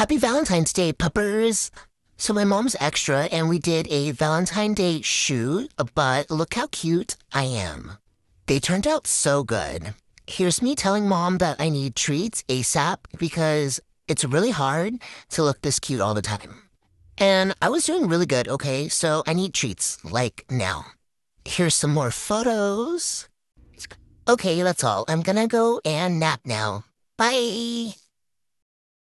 Happy Valentine's Day, puppers! So my mom's extra and we did a Valentine Day shoot, but look how cute I am. They turned out so good. Here's me telling mom that I need treats ASAP because it's really hard to look this cute all the time. And I was doing really good, okay? So I need treats, like now. Here's some more photos. Okay, that's all. I'm gonna go and nap now. Bye!